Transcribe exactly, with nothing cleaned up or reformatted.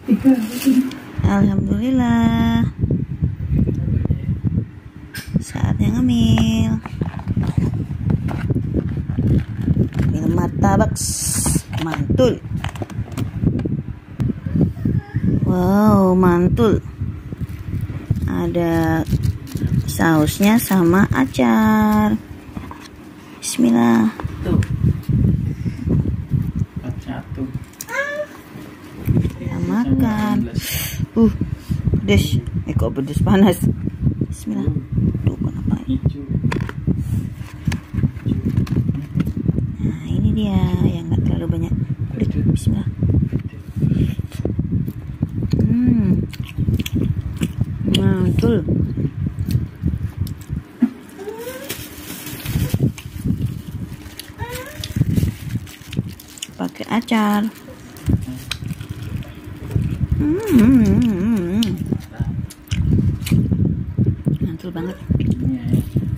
Alhamdulillah. Saatnya ngemil. Ngemil martabak mantul. Wow, mantul. Ada sausnya sama acar. Bismillah. Tuh. Satu. Kita makan. Uh, pedes. Eh kok pedes panas. Bismillah. Tuh kenapa ini? Nah ini dia yang nggak terlalu banyak kulit. Bismillah. Hmm, mantul. Pakai acar. Hmm, mantul banget.